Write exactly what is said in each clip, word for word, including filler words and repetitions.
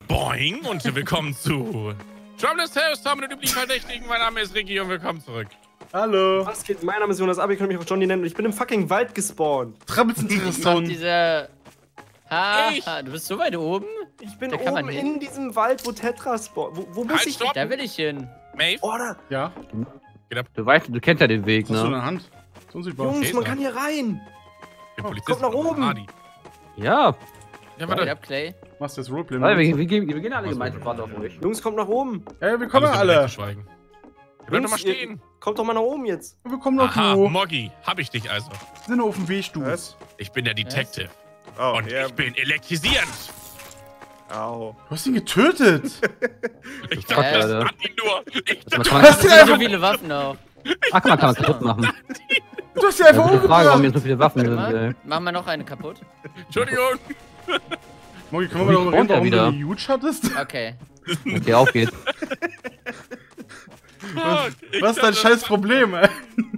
Boing und willkommen zu Troubles Tales, Tom mit den üblichen Verdächtigen. Mein Name ist Ricky und willkommen zurück. Hallo. Was geht? Mein Name ist Jonas Abi, ich kann mich auch Johnny nennen und ich bin im fucking Wald gespawnt. Troubles Interessant. Dieser... Ha, Ich? ha, du bist so weit oben? Ich bin Da kann man oben hin. in diesem Wald, wo Tetra spawnt. Wo, wo muss Halt, ich stopp. Da will ich hin. Maeve? Oh, da. Ja, Du weißt, du kennst ja den Weg, hast du in ne? der Hand? So unsichtbar. Jungs, man Taser. kann hier rein. Der Polizist kommt nach oben. Adi. Ja. Ja, Geht warte. ab, Clay. Machst du das Roleplay? Weil wir, Ja, wir, gehen- wir gehen alle Was gemeinsam soll gerade auf euch. Jungs, kommt nach oben. wir kommen Alles alle. zu schweigen. Bleib doch mal Jungs, ihr- stehen. Kommt doch mal nach oben jetzt. Wir kommen noch Aha, wo. Moggi, hab ich dich also. Sind auf dem Weg, du. Was? Ich bin der Detective. Oh, Und ja. ich bin elektrisierend. Au. Du hast ihn getötet. Ich Fuck, dachte, das Alter. hat ihn nur. Ich Man dachte, kann, hast Es ihn sind so einfach, viele Waffen auch. ach, man kann das kaputt machen. du hast ihn Ja, einfach gute Frage, warum hier umgebracht. so viele Waffen sind, Warte ey. mal. Machen wir noch eine kaputt? Entschuldigung. Moggi, können wir mal darüber Wie reden, spawnt er warum wieder? du die Huge hattest? Okay. Okay, auf geht's. Fuck, ich Was ist dein dachte, scheiß Problem, ey?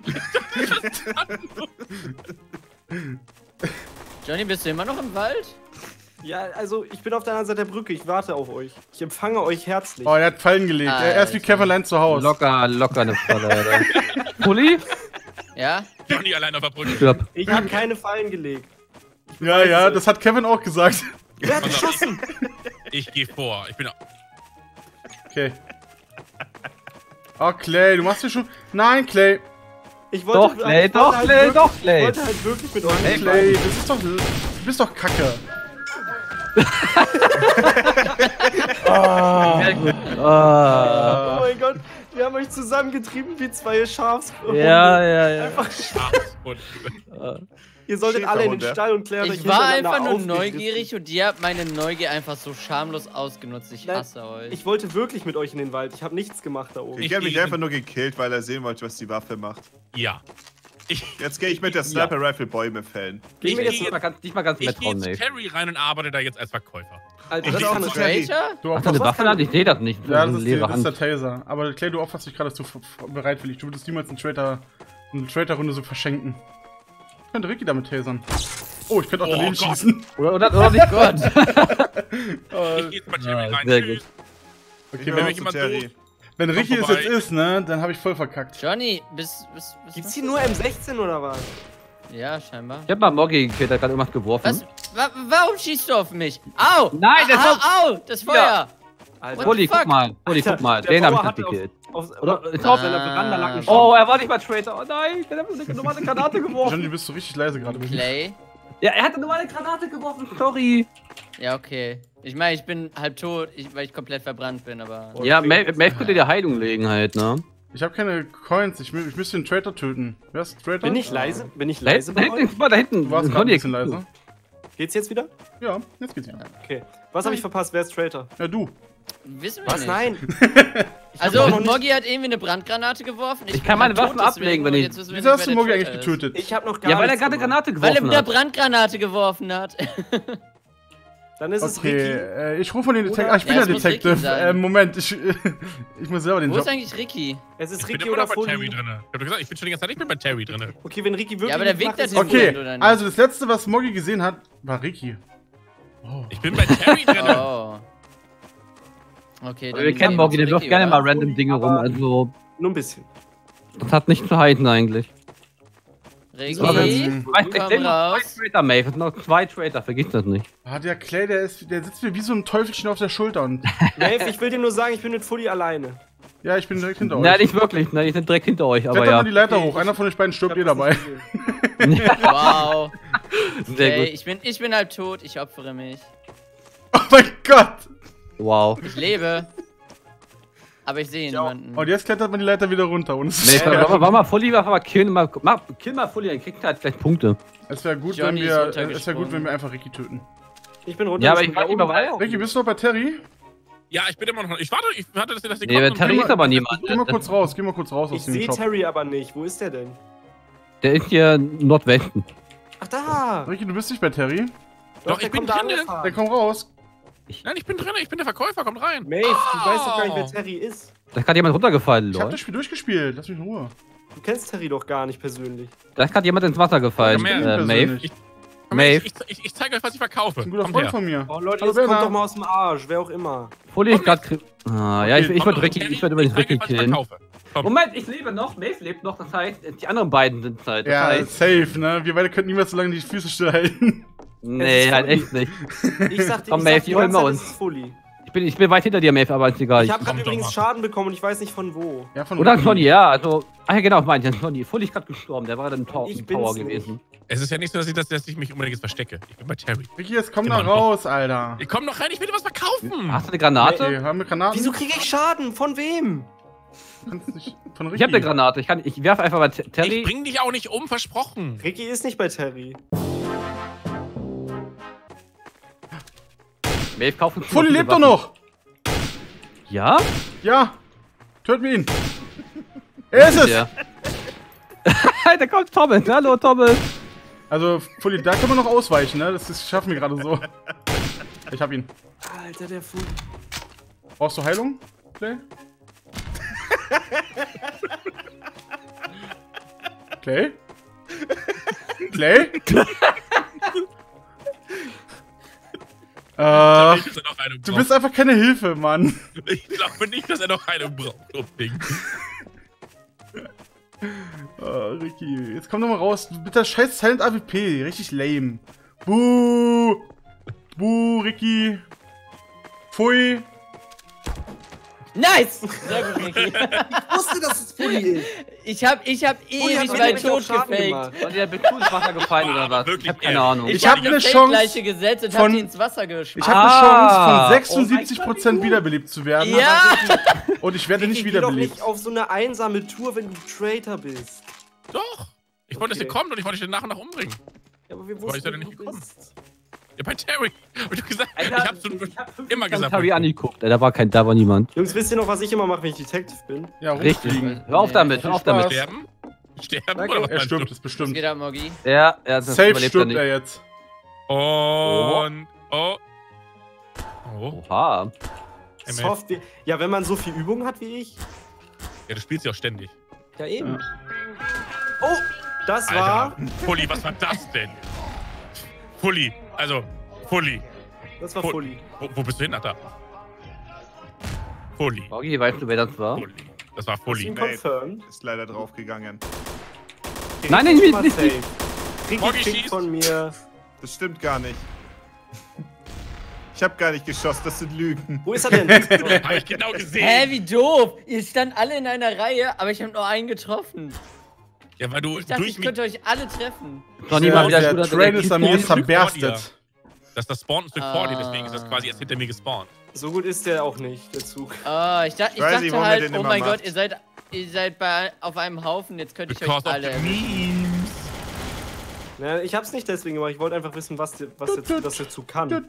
Johnny, bist du immer noch im Wald? Ja, also ich bin auf der anderen Seite der Brücke. Ich warte auf euch. Ich empfange euch herzlich. Oh, er hat Fallen gelegt. Alter. Er ist wie Kevin Land zu Hause. Locker, locker eine Falle, Alter. Pulli? Ja? Johnny allein auf der Brücke. Stirb. Ich habe keine Fallen gelegt. Ja, ja, das hat Kevin auch gesagt. Wer hat geschossen? Ich gehe vor. Ich bin. Okay. Oh, Clay, du machst hier schon... Nein, Clay. Ich wollte, Doch, Clay, ich wollte doch, halt Clay, wirklich- doch, Ich Clay. wollte halt wirklich mit euch. Hey, Clay, das ist doch... Du bist doch kacke. oh. Sehr gut. Oh Ah. mein Gott, wir haben euch zusammengetrieben wie zwei Schafshunde. Ja, ja, ja. Einfach, Und ihr solltet alle in den Schäferhunde. Stall und klärt euch Ich war hintereinander einfach nur aufgerissen. neugierig und ihr habt meine Neugier einfach so schamlos ausgenutzt. Ich Nein, hasse euch. Ich wollte wirklich mit euch in den Wald. Ich habe nichts gemacht da oben. Ich Ich habe mich gehe- einfach nur gekillt, weil er sehen wollte, was die Waffe macht. ja. Ich, Jetzt gehe ich mit der Sniper Rifle Bäume fällen. Gehen wir ich- jetzt Nicht mal ganz, nicht mal ganz ich mit gehe trauen, zu ey. Terry rein und arbeite da jetzt als Verkäufer. Alter, Ich das geh auch kann zu ich. Terry. Traitor? Du Hast du eine opferst, Waffe in der Hand? Ich sehe das nicht. ja, eine das ist, die, leere das ist der Hand. Taser. Aber Clay, du opferst dich gerade, dass du f- f- bereitwillig. Du würdest niemals einen Traitor, eine Traitor-Runde so verschenken. Ich könnte Ricky damit tasern. Oh, ich könnte auch Oh daneben Gott. schießen. Oder, oder, oder nicht Gott. Ich gehe jetzt bei Terry Ja, rein. sehr Tschüss. Ich Okay, bin wenn, auch mich zu jemand Terry. wenn Ricky es vorbei. jetzt ist, ne, dann habe ich voll verkackt. Johnny, bist bist bist Gibt's hier nur M sechzehn oder was? Ja, scheinbar. Ich hab mal Moggi gekillt, der hat gerade irgendwas geworfen. Was? Wa warum schießt du auf mich? Au! Nein, das au, war- au, das Feuer! Alter, What Pulli, the fuck? guck mal. Pulli, Alter, guck mal. der Den hab ich Bauer nicht hatte auf- gekillt. Auf, Oder- auf, ist auf auf- seiner Veranda lag ein Oh, Schaf. er war nicht mal Traitor. Oh nein, der hat eine normale Granate geworfen. Johnny, du bist so richtig leise gerade. Clay? Ja, er hat eine normale Granate geworfen. Sorry. Ja, okay. Ich meine, ich bin halb tot, ich, weil ich komplett verbrannt bin, aber... Ja, Maeve Maeve könnte dir Heilung legen halt, ne? Ich habe keine Coins. Ich, mü- ich müsste den Traitor töten. Wer ist Traitor? Bin ich leise? Bin ich Da leise hinten, da bei hinten, euch? guck mal, da hinten. Du warst gerade ein bisschen leiser. Geht's jetzt wieder? Ja, jetzt geht's ja. Okay. Was habe ich verpasst? Wer ist Traitor? Ja, du. Wissen wir Was? nicht. Nein. Also, hab noch nicht- Moggi hat irgendwie eine Brandgranate geworfen. Ich bin kann meine halb Waffen tot, deswegen, ablegen, wenn und ich- jetzt wissen wir Wieso nicht, hast du wer der Moggi eigentlich Traitor ist. getötet? Ich habe noch gar Ja, weil er nichts gerade eine gemacht. Granate Weil er geworfen mit der hat. Brandgranate geworfen hat. Dann ist es Okay, Ricky. äh, ich rufe von den Oder- Detective. Ah, ich bin Ja, der es muss Ricky Detective. sein. Äh, Moment, ich, ich muss selber den Wo Job. ist eigentlich Ricky? Es ist Ich bin Ricky immer oder noch bei Terry Fully. drin. Ich hab doch gesagt, ich bin schon die ganze Zeit nicht mehr bei Terry drin. Okay, wenn Ricky wirklich Ja, aber der nicht Weg macht, da ist ist es Okay, oder nicht? also das letzte, was Moggi gesehen hat, war Ricky. Oh. Ich bin bei Terry drin. Oh. Okay, Aber wir kennen gehen Moggi, zu der wirft Ricky, gerne oder? mal random Dinge rum, Aber- also Nur ein bisschen. das hat nicht zu heißen eigentlich. Ricky, Aber- Weißt du, komm ich noch raus. zwei Traitor, Maeve. Es sind noch zwei Traitor, vergiss das nicht. Ah, der Clay, der, ist, der sitzt mir wie so ein Teufelchen auf der Schulter und. Dave, ich will dir nur sagen, ich bin mit Fully alleine. Ja, ich bin direkt hinter euch. Nein, nicht wirklich, nein, die sind direkt hinter euch, aber Klettert mal ja. die Leiter Okay, hoch. Einer von euch beiden Ich stirbt hab ihr das dabei. nicht gesehen. Wow. Sehr Okay, gut. ich bin, ich bin halb tot, ich opfere mich. Oh mein Gott! Wow. Ich lebe. Aber ich sehe niemanden. Und jetzt klettert man die Leiter wieder runter. Und es Nee, ist- war mal, war mal Fully, war mal kill mal, mach, kill mal Fully, dann kriegt er halt vielleicht Punkte. es wäre gut, Johnny wenn ist wir, runtergesprungen. es wär gut, wenn wir einfach Ricky töten. Ich bin runter. Ja, aber ich weiß nicht mehr, weil- Ricky, bist du noch bei Terry? Ja, ich bin immer noch. Ich warte, ich warte, dass ihr das Nee, kommt bei und- Terry ist aber niemand. Geh mal kurz raus, geh mal kurz raus Ich aus dem sehe Shop. Terry aber nicht. Wo ist der denn? Der ist hier Nordwesten. Ach, da. Ricky, du bist nicht bei Terry? Doch, ich bin da drinne. Dann angefahren. komm raus. Nein, ich bin drin, ich bin der Verkäufer, kommt rein. Maeve, du weißt doch gar nicht, wer Oh. Terry ist. Da ist gerade jemand runtergefallen, Ich hab Leute. das Spiel durchgespielt, lass mich in Ruhe. Du kennst Terry doch gar nicht persönlich. Da ist gerade jemand ins Wasser gefallen. Komm her, Äh, Maeve. Persönlich. Maeve. Ich, ich, ich zeige euch, was ich verkaufe. Ein guter Kommt Freund her. von mir. Oh Leute, Hallo, jetzt kommt Werner. doch mal aus dem Arsch, wer auch immer. Fully ist gerade. Ah, ja, ich, ich Komm würde doch, Ricky, Terry, ich würde übrigens ich zeig Ricky euch, was ich killen. verkaufe. Komm. Moment, ich lebe noch, Maeve lebt noch, das heißt, die anderen beiden sind Zeit. Das Ja, heißt, safe, ne? Wir beide könnten niemals so lange die Füße stillhalten. nee, ist halt Fully. echt nicht. Ich sag dir, Komm, ich Maeve, sag die die holen ganze wir Zeit, uns. es ist Fully. Ich bin, ich bin weit hinter dir, Maeve, aber ist egal. Ich habe gerade Komm doch übrigens mal. Schaden bekommen und ich weiß nicht von wo. Ja, von Oder Ricky. Conny, ja, also. Ach ja, genau, meinte ich, Conny. Fully ist gerade gestorben, der war dann im Tor- Ich im bin's Power nicht. gewesen. Es ist ja nicht so, dass ich, dass, dass ich mich unbedingt jetzt verstecke. Ich bin bei Terry. Ricky, jetzt komm Immer da noch. raus, Alter. Ich komm noch rein, ich will dir was verkaufen. Hast du eine Granate? Okay, haben wir Granaten? Wieso kriege ich Schaden? Von wem? Kannst nicht von Ricky. Ich hab eine Granate, ich, kann, ich werfe einfach mal T- Ich Terry. bring dich auch nicht um, versprochen. Ricky ist nicht bei Terry. Maeve kaufen. Fully lebt doch noch! Ja? Ja! Töten wir ihn! Er ist es! Ja. Da kommt Thomas. Hallo, Thomas. Also, Fully, da können wir noch ausweichen, ne? Das, das schaffen wir gerade so. Ich hab ihn. Alter, der Fully. Brauchst du Heilung, Clay? Clay? Clay? Ich äh, glaube nicht, dass er noch Heilung du braucht. bist einfach keine Hilfe, Mann. Ich glaube nicht, dass er noch Heilung braucht. Unbedingt. Oh, Ricky, jetzt komm doch mal raus. Mit der scheiß Silent A W P. Richtig lame. Buh. Buh, Ricky. Pfui. Nice! Sehr gut, Ricky. Ich wusste, dass es Fully ist. Ich hab, ich hab Fully hat ewig mir weit nämlich auch tot Schaden gefaked. gemacht. War der ins Wasser gefallen oder was? Wirklich Ich hab keine ehrlich. Ahnung. Ich hab die eine Fake-Leiche Chance gesetzt und von- hab die ins Wasser geschmissen. Ich habe Ah. eine Chance von Oh sechsundsiebzig Prozent wiederbelebt zu werden. Ja! Und ich werde nicht Ricky, geh doch wiederbelebt. nicht auf so eine einsame Tour, wenn du Traitor bist. Doch. Ich wollte, dass Okay. ihr kommt und ich wollte dich nach und nach umbringen. Ja, aber wir ist wussten, er denn wo nicht du gekommen? bist. Ja, bei Terry. Hab ich gesagt, Alter, ich hab's so ich hab fünf immer Minuten gesagt. Terry angeguckt. Da war kein, da war niemand. Jungs, wisst ihr noch, was ich immer mache, wenn ich Detective bin? Ja, Richtig. rumfliegen. Hör auf damit, hör auf Viel damit. Spaß. Sterben? Sterben Danke. oder was Er meinst stirbt, du? ist Was bestimmt. geht ab, Moggi? Ja, ja, das Safe überlebt er stirbt nicht. er jetzt. Und... Oh. Oh. Oha. M F. Software. Ja, wenn man so viel Übung hat wie ich. Ja, du spielst ja auch ständig. Ja, eben. Oh, das Alter. war. Fully, was war das denn? Fully. Also, Fully. Das war Fu- Fully. Wo, wo bist du hin, Alter? Fully. Morgi, weißt du, wer das war? Fully. Das war Hast du Fully. ihn Nee. confirmed? Ist leider draufgegangen. Nein, nein, nicht, Mal nicht, safe. nicht. Ricky Morgi kriegt schießt. von mir. Das stimmt gar nicht. Ich hab gar nicht geschossen, das sind Lügen. Wo ist er denn? Hab ich genau gesehen. Hä, wie doof! Ihr stand alle in einer Reihe, aber ich hab nur einen getroffen. Ja, weil du Ich dachte, durch ich mich... könnte euch alle treffen. Noch niemand wieder der guter Train ist an mir Detektiv. zerberstet. Das ist das Spawn ein Stück vor dir, Ah. deswegen ist das quasi erst hinter mir gespawnt. So gut ist der auch nicht, der Zug. Oh, ich, da, ich weiß nicht, dachte warum ihr halt, den oh immer mein macht. Gott, ihr seid, ihr seid bei, auf einem Haufen, jetzt könnte ich euch Because of alle. the memes. Na, ich hab's nicht deswegen gemacht, ich wollte einfach wissen, was der, was der, was der Zug kann.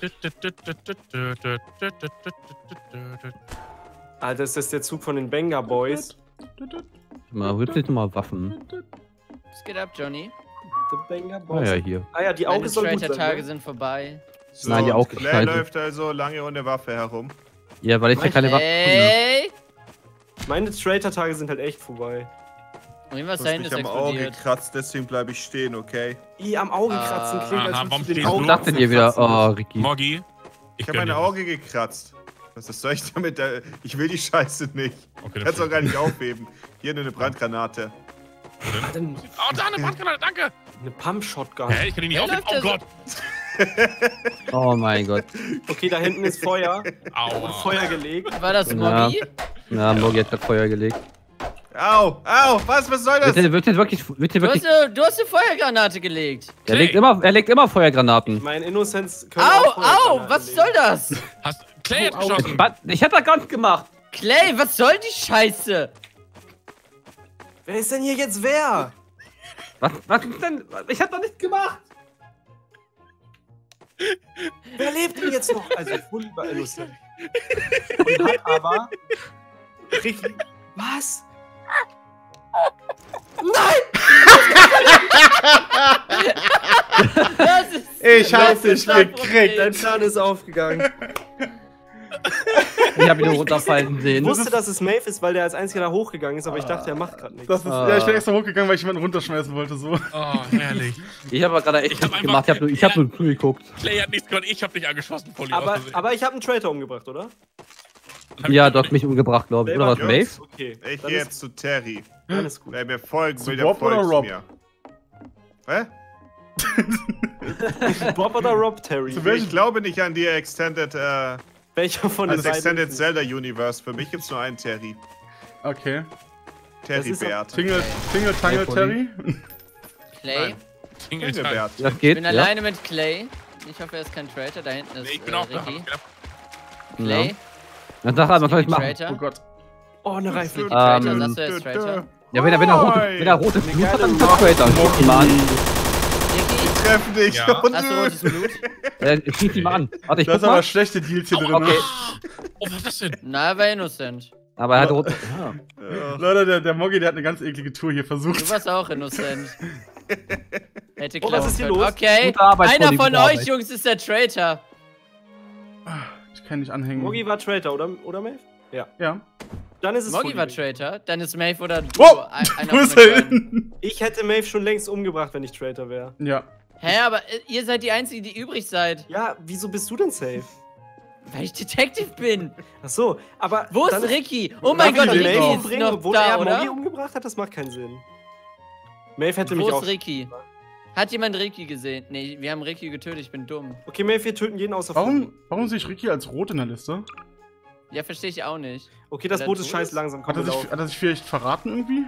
Alter, ist das der Zug von den Banger Boys? Mal, willst du jetzt mal Waffen? Was geht ab, Johnny? The Banger Ah Boys. ja, hier. Ah ja, die Augen Meine soll gut sein. Traitor-Tage Ne? sind vorbei. So, Nein, die auch Claire geschnallt. läuft also lange ohne Waffe herum. Ja, weil ich ja keine Waffen habe. Hey! Meine Traitor-Tage sind halt echt vorbei. Irgendwas Du da hast hinten mich ist am Auge explodiert. gekratzt, deswegen bleibe ich stehen, okay? I, am Auge Ah. kratzen klingt, als Aha, würdest warum du den stehst Augen du? Was dachte ihr wieder? kratzen. Oh, Ricky. Moggi, ich Ich habe gönn mein dir Auge gekratzt. Was was soll ich damit? Da- Ich will die Scheiße nicht. was. Okay, Kannst dann auch gar nicht aufheben. Hier nur eine Brandgranate. Dann Oh, da eine Brandgranate, danke. eine Pump-Shotgun. Hä, ich kann die nicht Wer aufnehmen. läuft Oh da so? Gott. Oh mein Gott. Okay, da hinten ist Feuer. Aua. Feuer gelegt. War das Ja. Moggi? Na, Morgi hat grad Feuer gelegt. Au, au, was, was soll das? Wird der, wird der wirklich, wird der Du hast, wirklich, eine, du hast eine Feuergranate gelegt. er legt immer, er legt immer Feuergranaten. Mein Innocence können Au, auch au, Feuergranaten was legen. soll das? Hast Clay hat Au, au. geschossen. Was? Ich hab das gar nicht gemacht. Clay, was soll die Scheiße? Wer ist denn hier jetzt wer? Was, was ist denn? Ich hab doch nichts gemacht. Wer lebt denn jetzt noch? Also full über Innocent. Und hat aber... Richtig... Was? Das ist Ich hab das ist dich das gekriegt. Dein Plan ist aufgegangen. Ich habe ihn nur runterfallen Ich sehen. wusste, dass es Maeve ist, weil der als einziger da hochgegangen ist, aber ich dachte, er macht gerade nichts. Das ist, Ah. Ja, ich bin extra hochgegangen, weil ich jemanden runterschmeißen wollte, so. Oh, herrlich. Ich habe gerade echt Ich hab nichts einfach- gemacht. Ich habe nur, ich hab nur zugeguckt. Clay hat nichts gehört, ich hab dich angeschossen, Polly. Aber, aus Versehen. aber ich habe einen Traitor umgebracht, oder? Ja, du hast mich umgebracht, glaube ich. Oder was, Jungs, Maeve? Okay, Ich dann gehe ist, jetzt zu Terry. dann ist gut. Wer mir folgen Zu will, der Rob oder folgt Rob? mir. Hä? Bob oder Rob, Terry? Zu welchem? Ich glaube nicht an die Extended, äh, Welcher von den das beiden? Extended ist es? Zelda Universe. Für mich gibt's nur einen Terry. Okay. Terry ist doch- Bert. Tingle, Tingle, Tangle, Hey, Terry. Clay. Nein. Tingle Tingle Bert. Das Ich geht. bin ja? alleine mit Clay. Ich hoffe, er ist kein Traitor. Da hinten ist Nee, ich bin äh, auch da. Ricky. Ja. Clay. Ja. Dann sag halt, was soll ich machen? Traitor. Oh Gott. Oh, eine Reife. Traitor, Ähm, sagst du, er ist Traitor? Ja, wenn er, wenn er rote, wenn er rote Blut hat, dann ist er Traitor. Guck ihn mal an. Ricky, Treffen dich. Ja. Und hast du rotes Blut? Äh, schieß ihn mal an. Warte, ich Da guck ist aber mal. schlechte Deals hier drin. Okay. Oh, was ist das denn? Na, er war innocent. Aber er hat rote. Ja. Ja. Leute, der, der Moggi, der hat eine ganz eklige Tour hier versucht. Du warst auch innocent. Hätte Oh, klappen was ist hier können. los? Okay, Gute Arbeit, einer Polly, von gute euch, Arbeit. Jungs, ist der Traitor. Ich kann nicht anhängen. Mogi war Traitor, oder, oder Maeve? Ja. Ja. Dann ist es Moggi Fully. war Traitor, dann ist Maeve oder du. Oh! ein- einer Wo von ist euch er beiden. hin? Ich hätte Maeve schon längst umgebracht, wenn ich Traitor wäre. Ja. Hä, aber äh, ihr seid die Einzigen, die übrig seid. Ja, wieso bist du denn safe? Weil ich Detective bin. Ach so, aber. Wo ist dann Ricky? Oh mein Darf Gott, ich Maeve den Ricky Maeve ist umbringen, noch obwohl da, er oder? Mogi umgebracht hat? Das macht keinen Sinn. Maeve hätte mich Wo auch. ist Ricky? Hat jemand Ricky gesehen? Nee, wir haben Ricky getötet, ich bin dumm. Okay, Maeve, wir töten jeden außer Fully. Warum, warum sehe ich Ricky als rot in der Liste? Ja, verstehe ich auch nicht. Okay, das Weil er Boot ist tot scheiß ist? langsam. Hat Komm, er, wir sich, laufen. hat er sich vielleicht verraten irgendwie?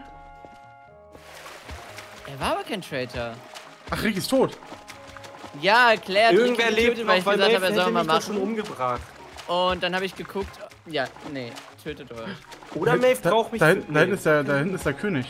Er war aber kein Traitor. Ach, Ricky ist tot. Ja, Claire hat Irgendwer Ricky lebt getötet, noch, weil ich weil gesagt Maeve habe, er soll hätte mal mich doch schon machen. umgebracht. Und dann habe ich geguckt. Ja, nee, tötet euch. Oder Maeve da, braucht mich da, für- hinten, da, hinten nee. ist der, da hinten ist der König.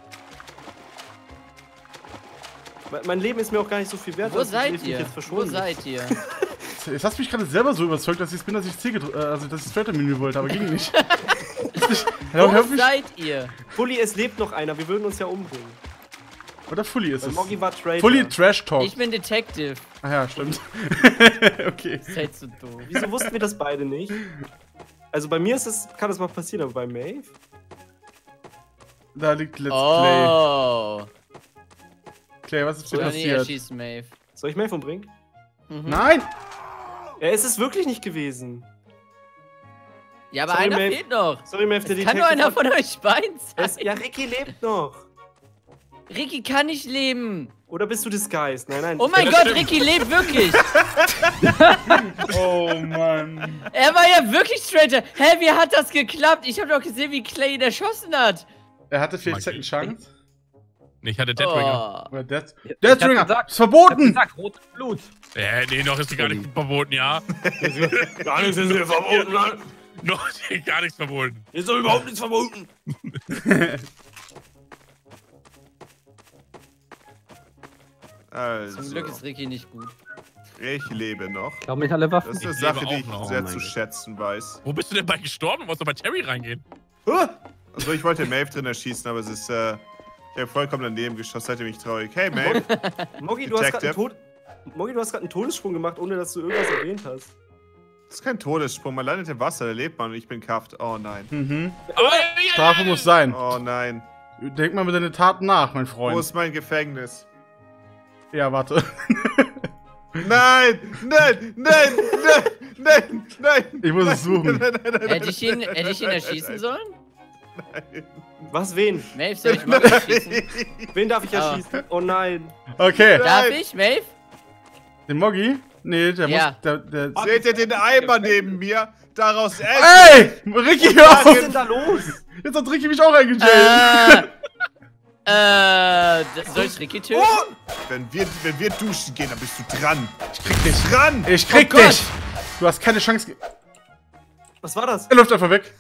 Mein- Mein Leben ist mir auch gar nicht so viel wert. Wo als dass seid ich mich ihr? jetzt Wo verschonen seid ihr? Jetzt hast du mich gerade selber so überzeugt, dass ich es bin, dass ich C gedrückt, äh, also dass ich das Traitor-Menü wollte, aber ging nicht. Hallo, Wo hör mich. seid ihr? Fully, es lebt noch einer. Wir würden uns ja umbringen. Oder Fully ist Weil es. Moggi war Traitor. Fully Trash Talk. Ich bin Detective. Ah ja, stimmt. Okay. Das ist halt so doof. Wieso wussten wir das beide nicht? Also bei mir ist es, kann das mal passieren, aber bei Maeve? Da liegt Let's Play. Oh. Clay, was ist dir Oder nee, er passiert? schießt Maeve. Soll ich Maeve umbringen? Mhm. Nein! Ja, es ist wirklich nicht gewesen. Ja, aber Sorry, einer Maeve. fehlt noch. Sorry, Maeve, der Es kann nur einer von euch beiden es, sein. Ja, Ricky lebt noch. Ricky kann nicht leben. Oder bist du disguised? Nein, nein. Oh mein Gott, Ricky lebt wirklich. Oh Mann. Er war ja wirklich Traitor. Hä, wie hat das geklappt? Ich habe doch gesehen, wie Clay ihn erschossen hat. Er hatte vielleicht Magie. Second Chance. Nee, ich hatte Deathbringer. Oh. Oder Death. Ich hab Deathbringer! gesagt- Ist verboten! Ich hab gesagt, rotes Blut. Äh, nee, noch ist sie gar nicht verboten, ja. Gar nichts ist mir verboten, nein. Noch ist hier gar nichts verboten. Ist doch überhaupt nichts verboten. Also, Zum Glück ist Ricky nicht gut. ich lebe noch. Ich glaube nicht alle Waffen. Das ist eine Ich Sache, lebe die auch ich noch. sehr Oh mein zu Gott. schätzen weiß. Wo bist du denn bei gestorben? Du musst doch bei Terry reingehen. Also ich wollte Maeve drin erschießen, aber es ist, äh, ich habe vollkommen daneben geschossen, seid ihr mich traurig. Hey Maeve, Moggi, du hast gerade einen, Detective. Tod Moggi, du hast gerade einen Todessprung gemacht, ohne dass du irgendwas erwähnt hast. das ist kein Todessprung, man landet im Wasser, da lebt man und ich bin kafft. Oh nein. Mhm. Aber, ja, Strafe muss sein. Oh nein. Denk mal über deine Taten nach, mein Wo Freund. ist mein Gefängnis? Ja, warte. Nein! Nein! Nein! Nein! Nein! Nein! Ich muss es suchen. Nein, nein, nein, Hätte ich ihn, nein, hätte ich ihn nein, erschießen nein, sollen? nein. Was, wen? Maeve, soll ich mal erschießen? Wen darf ich Ah. erschießen? Oh nein. Okay. Darf ich, Maeve? Den Moggi? Nee, der Ja. muss. Der, der, Seht ihr den Eimer neben mir? Daraus essen! Ey! Ricky, hör Was ist auf! denn da los? Jetzt hat Ricky mich auch eingejailt. Äh, äh, d- soll ich Ricky töten? Wenn wir, wenn wir duschen gehen, dann bist du dran. Ich krieg dich. Dran! Ich krieg Oh Gott. dich! Du hast keine Chance. ge- Was war das? Er läuft einfach weg.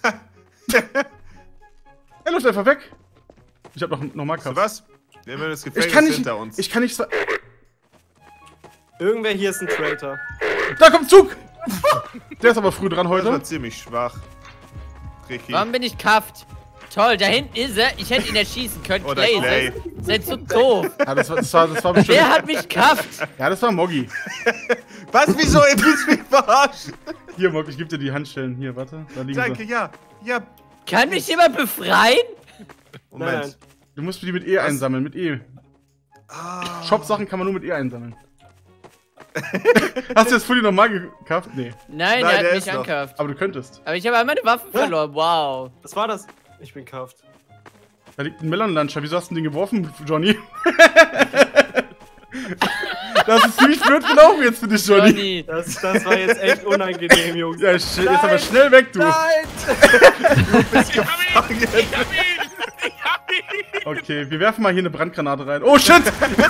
Er läuft einfach weg. Ich hab noch nochmal So Kraft. was? Wir haben das Ich Gefängnis kann nicht. hinter uns. Ich kann nicht. so- Irgendwer hier ist ein Traitor. Da kommt Zug! Der ist aber früh dran das war heute. ziemlich schwach. Ricky. Warum bin ich kafft? Toll, da hinten ist er. Ich hätte ihn erschießen können. Oder Clay, Clay. Seid so doof. Ja, das war, das war, das war bestimmt. Wer hat mich kafft? Ja, das war Moggi. Was? Wieso? Ihr willst mich verarschen? Hier, Mock, ich geb dir die Handschellen. Hier, warte. Da liegen Danke, sie. ja. Ja. Kann mich jemand befreien? Moment. Nein, nein. Du musst die mit E einsammeln, mit E. Ah. Shop-Sachen kann man nur mit E einsammeln. Hast du das Fully nochmal gekauft? Nee. Nein, Nein, er der hat ist mich noch. ankauft. Aber du könntest. Aber ich habe all meine Waffen verloren. Wow. Was war das? Ich bin kauft. Da liegt ein Melon-Launcher. Wieso hast du den geworfen, Johnny? Das ist ziemlich blöd gelaufen jetzt für dich, Johnny. Johnny. Das, das war jetzt echt unangenehm, Jungs. Ja, sch jetzt aber schnell weg, du. Nein! Ich hab ihn! Ich hab ihn! Ich hab ihn! Okay, wir werfen mal hier eine Brandgranate rein. Oh, shit!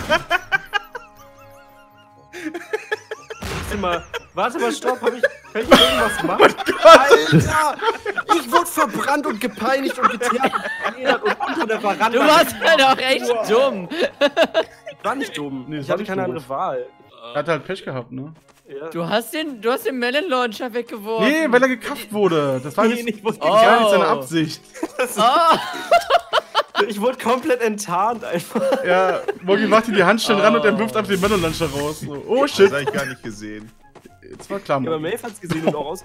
Warte mal, warte mal, stopp, hab ich, kann ich irgendwas machen? Alter! Ich wurde verbrannt und gepeinigt und geteert und unter der Veranda. Du warst halt auch echt dumm. Ich war nicht dumm. Nee, das ich war hatte nicht keine doof. andere Wahl. Er hat halt Pech gehabt, ne? Ja. Du hast den, du hast den Melon Launcher weggeworfen. Nee, weil er gekafft wurde. Das war Nee, nicht, ich, wurde, Oh. gar nicht seine Absicht. Oh. ich wurde komplett enttarnt einfach. Ja, Moggy macht ihm die Handschellen ran und er Oh. wirft einfach den Melon-Launcher raus. So. Oh, Das shit. hab ich gar nicht gesehen. Jetzt war klar, Ja, aber Moggy. Maeve hat's gesehen und auch aus.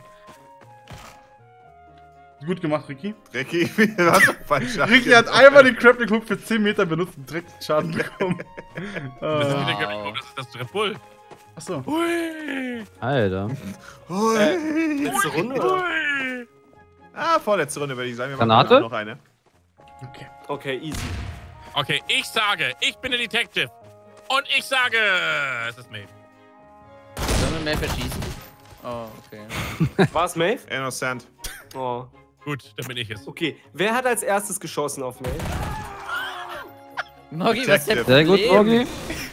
Gut gemacht, Ricky. Ricky, du hast doch falsch Ricky hat einmal den Grappling Hook für zehn Meter benutzt und direkt Schaden bekommen. Das ist äh, wieder gekommen, das ist das Red Bull. achso. Hui! Alter. Hui. Letzte Runde. oder? Hui! Ah, vorletzte Runde würde ich sagen. Wir machen Granate? noch eine. Okay. Okay, easy. Okay, ich sage, ich bin der Detective. Und ich sage, es ist Maeve. Sollen wir mehr verschießen? Oh, okay. War's Maeve? Innocent. Oh. Gut, dann bin ich es. Okay, wer hat als erstes geschossen auf Maeve? Moggy, was ist denn Sehr gut, Problem? Morgi.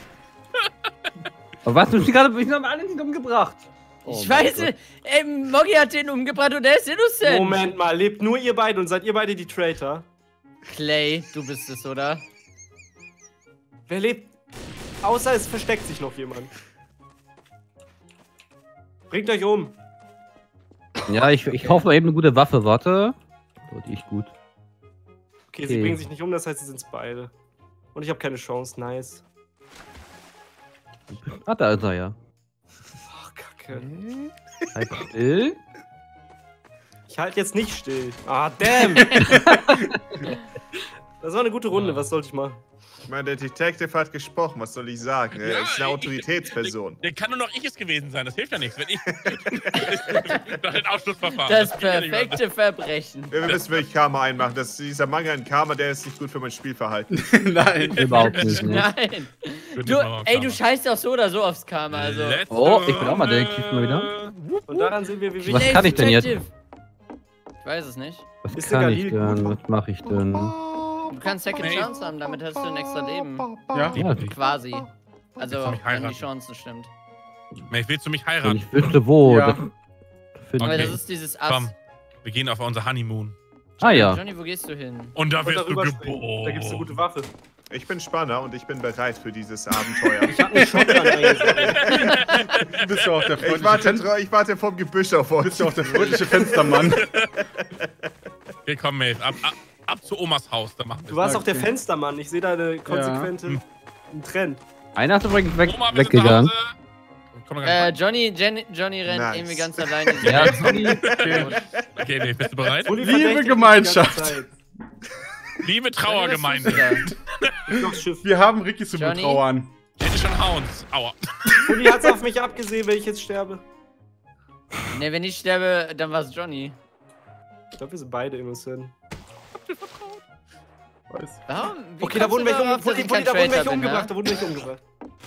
Aber was, du hast gerade, ich hab alle nicht umgebracht. Oh Ich mein weiß Gott. nicht. Ey, Moggy hat den umgebracht und der ist innocent. Moment mal, lebt nur ihr beide und seid ihr beide die Traitor? Clay, du bist es, oder? Wer lebt? Außer es versteckt sich noch jemand. Bringt euch um. Ja, ich, ich hoffe mal eben eine gute Waffe, warte. So, die ist gut. Okay, sie Okay. bringen sich nicht um, das heißt, sie sind's beide. Und ich habe keine Chance, nice. Ah, da ist er ja. Ach, Kacke. Halt still. Ich halte jetzt nicht still. Ah, damn! Das war eine gute Runde, was sollte ich machen? Ich meine, der Detective hat gesprochen, was soll ich sagen? Er Ja, ist eine ich- Autoritätsperson. Der kann nur noch ich es gewesen sein, das hilft ja nichts, wenn ich. Nach den Ausschlussverfahren. Das geht ja nicht mehr. perfekte Verbrechen. Wir müssen wirklich Karma einmachen. Das, dieser Mangel an Karma, der ist nicht gut für mein Spielverhalten. Nein. Überhaupt nicht, ne? Nein. Gut, Du, machen wir ey, Karma. du scheißt auch so oder so aufs Karma, also. Letzte Oh, ich bin auch mal Detektiv Runde. mal wieder. Und daran sehen wir, wie Was wichtig Clay kann ich denn jetzt? Detective. Ich weiß es nicht. Was Ist kann egal, ich hier denn? gut. Was mache ich denn? Du kannst Second Nee. Chance haben, damit hast du ein extra Leben. Ja? Ja, Quasi. Also, Willst du mich wenn heiraten? die Chancen stimmt. Maeve, willst du mich wenn heiraten? ich wüsste wo. Ja. Das, für Aber Okay. das ist dieses Ass. Komm, wir gehen auf unser Honeymoon. Ah ja. Johnny, wo gehst du hin? Und da Und wirst du darüber springen. geboren. Da gibt's eine gute Waffe. Ich bin Spanner und ich bin bereit für dieses Abenteuer. Ich hab einen Shotgun eingesammelt. Du bist ja auch der Ich freundliche, warte, Fen dra- ich warte vom Gebüsch auf du euch. bist ja auch der freundliche Fenstermann. Okay, komm, Maeve, ab, ab, ab zu Omas Haus, da machen wir Du warst Okay. auch der Fenstermann. Ich sehe da eine konsequente einen Trend. Einer ist übrigens weg, Oma, wir sind zu weggegangen. Hause. Komm mal Äh, ganz Johnny, Jenny, Johnny rennt Nice. irgendwie ganz alleine. Ja, Johnny. Okay. Okay, Maeve, bist du bereit? Uli Liebe verdächtigt mich die Gemeinschaft. ganze Zeit. Liebe Johnny, was Trauergemeinde. tust du da? Ich aufs Schiff. Wir haben Ricky zu Johnny? betrauern. Ich hätte schon Hounds. Aua. Uli hat's auf mich abgesehen, wenn ich jetzt sterbe. Ne, wenn ich sterbe, dann war's Johnny. Ich glaube, wir sind beide innocent. Weiß. Warum? Wie Okay, da kommst wurden du welche, darauf, um, dass ich Uli, kein da wurden Traitor welche bin, umgebracht. ne? Da wurden welche umgebracht.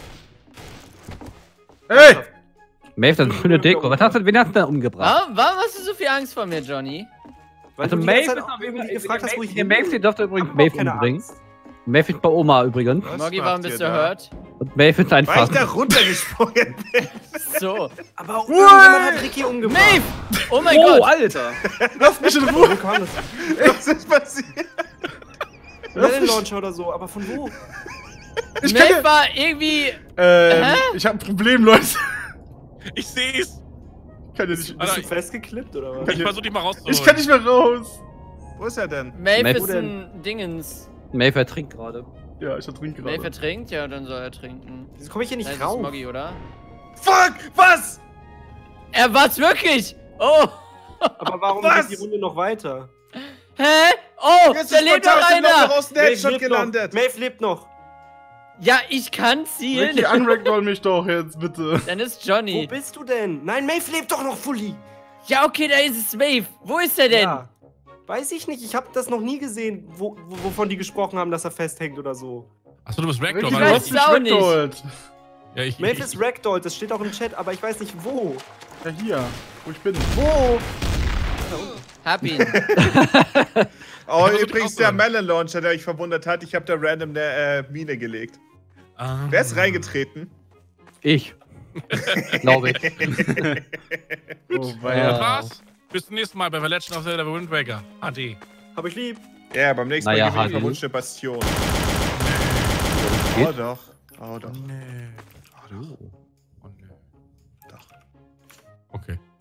Hey! Maeve, das ist eine schöne Deko. Was hast du, wen hast du da umgebracht? Warum, warum hast du so viel Angst vor mir, Johnny? Weil Also du die ganze Maeve Zeit ist auch auf jeden Fall. irgendwie gefragt hast, wo ich Der hin Maeve, will. die durfte übrigens Ich hab Maeve auch keine umbringen. Angst. Maeve ist bei Oma übrigens. Was Moggy, macht warum bist ihr du da? hurt? Und Maeve ist Weil ich einfach. da runtergesprungen bin. So. Aber irgendjemand hat Ricky umgebracht. Maeve! Oh mein Oh, Gott! Alter! Lass mich in Ruhe! Wo kam das? Was ist passiert? Melon Launcher oder so, aber von wo? Ich kann Maeve ja, war irgendwie... ähm, Hä? ich hab ein Problem, Leute. Ich seh's. Ich kann ja nicht, Bist du ich- festgeklippt oder was? Ich versuch dich mal rauszuholen. ich kann nicht mehr raus. Wo ist er denn? Maeve Maeve- ist ein Dingens. Maeve ertrinkt gerade. Ja, ich ertrinke Maeve gerade. ertrinkt? Ja, dann soll er trinken. Wieso komme ich hier Das nicht ist raus? Moggy, oder? Fuck! Was? Er war's wirklich! Oh! Aber warum Was? geht die Runde noch weiter? Hä? Oh, Jetzt da ist lebt noch Fantastic noch einer! aus dem Headshot gelandet. noch. Maeve lebt noch. Ja, ich kann zielen. Ricky, unragdoll mich doch jetzt, bitte. Dann ist Wo Johnny. bist du denn? Nein, Maeve lebt doch noch fully. Ja, okay, da ist es Maeve. Wo ist er denn? Ja. Weiß ich nicht, ich habe das noch nie gesehen, wo, wo, wovon die gesprochen haben, dass er festhängt oder so. Achso, du bist Ragdoll. Ricky, Ich du weil weiß hast du- mich auch nicht. ragdollt. Ja, ich, Maeve ich, ist Ragdoll, das steht auch im Chat, aber ich weiß nicht wo. Ja, hier, wo ich bin. Wo? Hab ihn. Oh, Ich übrigens auch der sagen. Melon Launcher, der euch verwundert hat. Ich habe da random eine äh, Mine gelegt. Ah. Wer ist reingetreten? Ich. Glaube ich. Oh, Das weia. war's. Bis zum nächsten Mal bei The Legend of Zelda Wind Waker. Ade. Hab ich lieb. Ja, beim nächsten Naja, Mal gewinne ich Hagi. verwunschte Bastion. Geht? Oh doch. Oh doch. Nee. Oh doch. Oh, nee. Doch. Okay.